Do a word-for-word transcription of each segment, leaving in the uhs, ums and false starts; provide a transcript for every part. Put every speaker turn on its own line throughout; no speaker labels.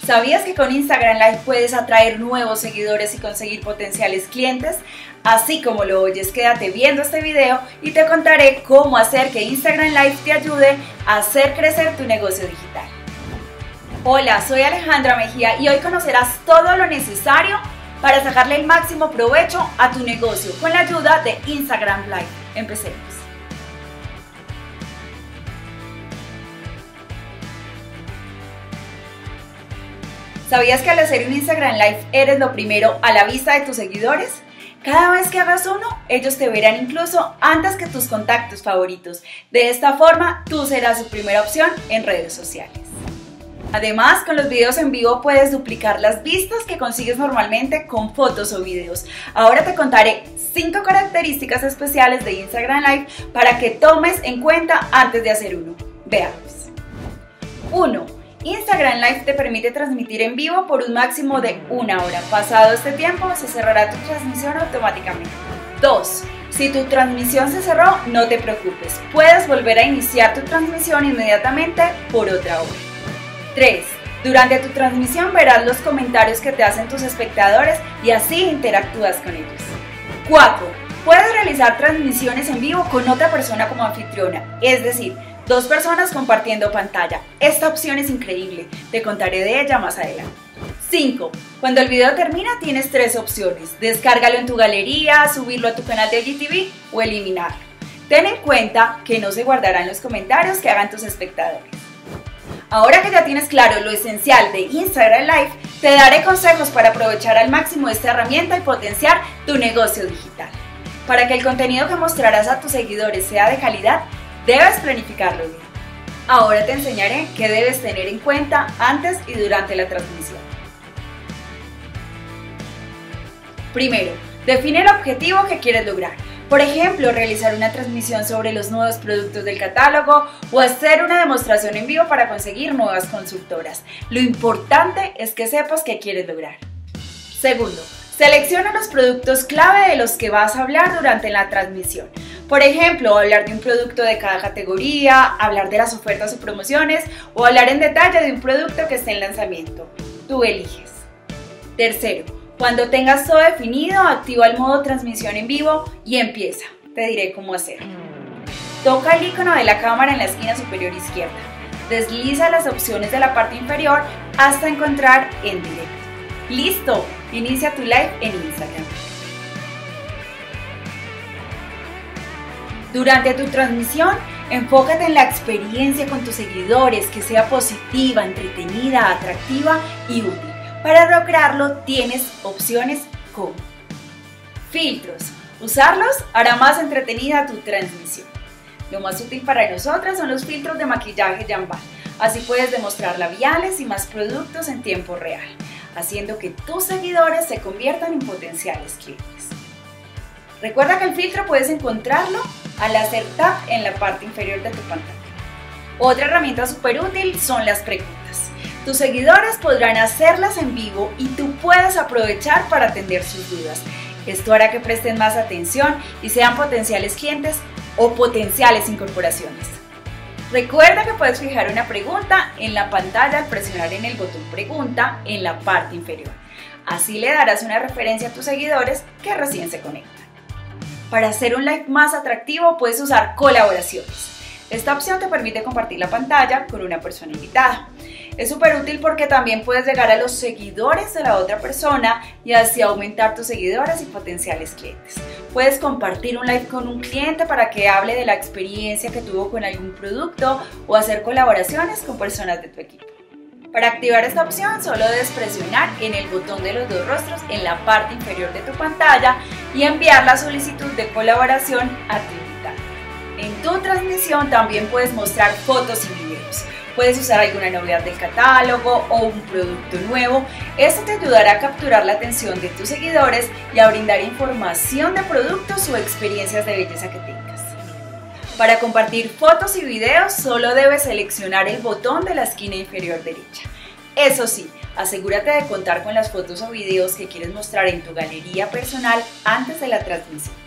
¿Sabías que con Instagram Live puedes atraer nuevos seguidores y conseguir potenciales clientes? Así como lo oyes, quédate viendo este video y te contaré cómo hacer que Instagram Live te ayude a hacer crecer tu negocio digital. Hola, soy Alejandra Mejía y hoy conocerás todo lo necesario para sacarle el máximo provecho a tu negocio con la ayuda de Instagram Live. Empecemos. ¿Sabías que al hacer un Instagram Live eres lo primero a la vista de tus seguidores? Cada vez que hagas uno, ellos te verán incluso antes que tus contactos favoritos. De esta forma, tú serás su primera opción en redes sociales. Además, con los videos en vivo puedes duplicar las vistas que consigues normalmente con fotos o videos. Ahora te contaré cinco características especiales de Instagram Live para que tomes en cuenta antes de hacer uno. Veamos. uno. Instagram Live te permite transmitir en vivo por un máximo de una hora. Pasado este tiempo, se cerrará tu transmisión automáticamente. dos. Si tu transmisión se cerró, no te preocupes. Puedes volver a iniciar tu transmisión inmediatamente por otra hora. tres. Durante tu transmisión verás los comentarios que te hacen tus espectadores y así interactúas con ellos. cuatro. Puedes realizar transmisiones en vivo con otra persona como anfitriona, es decir, dos personas compartiendo pantalla. Esta opción es increíble, te contaré de ella más adelante. cinco. Cuando el video termina tienes tres opciones: descárgalo en tu galería, subirlo a tu canal de I G T V o eliminarlo. Ten en cuenta que no se guardarán los comentarios que hagan tus espectadores. Ahora que ya tienes claro lo esencial de Instagram Live, te daré consejos para aprovechar al máximo esta herramienta y potenciar tu negocio digital. Para que el contenido que mostrarás a tus seguidores sea de calidad, debes planificarlo bien. Ahora te enseñaré qué debes tener en cuenta antes y durante la transmisión. Primero, define el objetivo que quieres lograr. Por ejemplo, realizar una transmisión sobre los nuevos productos del catálogo o hacer una demostración en vivo para conseguir nuevas consultoras. Lo importante es que sepas qué quieres lograr. Segundo, selecciona los productos clave de los que vas a hablar durante la transmisión. Por ejemplo, hablar de un producto de cada categoría, hablar de las ofertas o promociones o hablar en detalle de un producto que esté en lanzamiento. Tú eliges. Tercero, cuando tengas todo definido, activa el modo transmisión en vivo y empieza. Te diré cómo hacerlo. Toca el icono de la cámara en la esquina superior izquierda. Desliza las opciones de la parte inferior hasta encontrar en directo. ¡Listo! Inicia tu live en Instagram. Durante tu transmisión, enfócate en la experiencia con tus seguidores, que sea positiva, entretenida, atractiva y útil. Para lograrlo tienes opciones como filtros. Usarlos hará más entretenida tu transmisión. Lo más útil para nosotras son los filtros de maquillaje Jambal. Así puedes demostrar labiales y más productos en tiempo real, haciendo que tus seguidores se conviertan en potenciales clientes. Recuerda que el filtro puedes encontrarlo al hacer tap en la parte inferior de tu pantalla. Otra herramienta súper útil son las preguntas. Tus seguidores podrán hacerlas en vivo y tú puedes aprovechar para atender sus dudas. Esto hará que presten más atención y sean potenciales clientes o potenciales incorporaciones. Recuerda que puedes fijar una pregunta en la pantalla al presionar en el botón pregunta en la parte inferior. Así le darás una referencia a tus seguidores que recién se conectan. Para hacer un live más atractivo puedes usar colaboraciones. Esta opción te permite compartir la pantalla con una persona invitada. Es súper útil porque también puedes llegar a los seguidores de la otra persona y así aumentar tus seguidores y potenciales clientes. Puedes compartir un live con un cliente para que hable de la experiencia que tuvo con algún producto o hacer colaboraciones con personas de tu equipo. Para activar esta opción solo debes presionar en el botón de los dos rostros en la parte inferior de tu pantalla y enviar la solicitud de colaboración a tu invitado. En tu transmisión también puedes mostrar fotos y videos. Puedes usar alguna novedad del catálogo o un producto nuevo. Esto te ayudará a capturar la atención de tus seguidores y a brindar información de productos o experiencias de belleza que tengas. Para compartir fotos y videos solo debes seleccionar el botón de la esquina inferior derecha. Eso sí, asegúrate de contar con las fotos o videos que quieres mostrar en tu galería personal antes de la transmisión.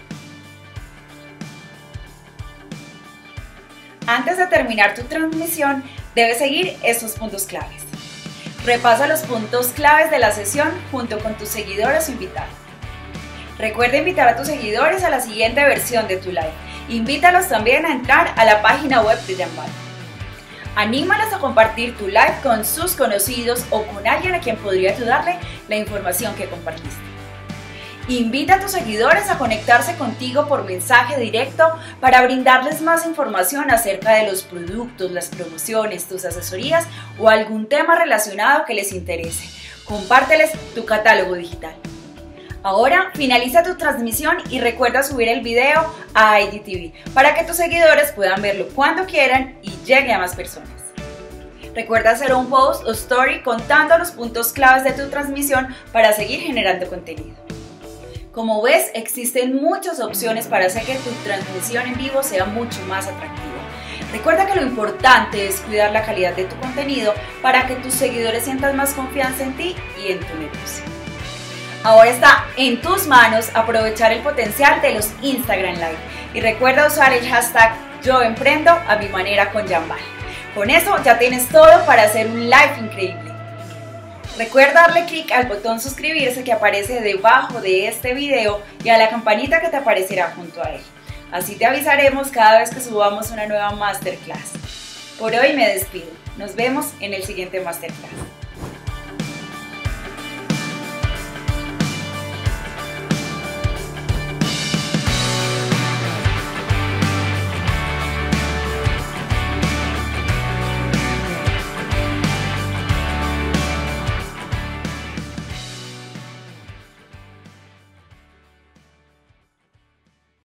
Antes de terminar tu transmisión, debes seguir estos puntos claves. Repasa los puntos claves de la sesión junto con tus seguidores o invitados. Recuerda invitar a tus seguidores a la siguiente versión de tu live. Invítalos también a entrar a la página web de Jambal. Anímalos a compartir tu live con sus conocidos o con alguien a quien podría ayudarle la información que compartiste. Invita a tus seguidores a conectarse contigo por mensaje directo para brindarles más información acerca de los productos, las promociones, tus asesorías o algún tema relacionado que les interese. Compárteles tu catálogo digital. Ahora finaliza tu transmisión y recuerda subir el video a I G T V para que tus seguidores puedan verlo cuando quieran y llegue a más personas. Recuerda hacer un post o story contando los puntos claves de tu transmisión para seguir generando contenido. Como ves, existen muchas opciones para hacer que tu transmisión en vivo sea mucho más atractiva. Recuerda que lo importante es cuidar la calidad de tu contenido para que tus seguidores sientan más confianza en ti y en tu negocio. Ahora está en tus manos aprovechar el potencial de los Instagram Live y recuerda usar el hashtag Yo Emprendo a mi manera con Jambal. Con eso ya tienes todo para hacer un live increíble. Recuerda darle clic al botón suscribirse que aparece debajo de este video y a la campanita que te aparecerá junto a él. Así te avisaremos cada vez que subamos una nueva masterclass. Por hoy me despido. Nos vemos en el siguiente masterclass.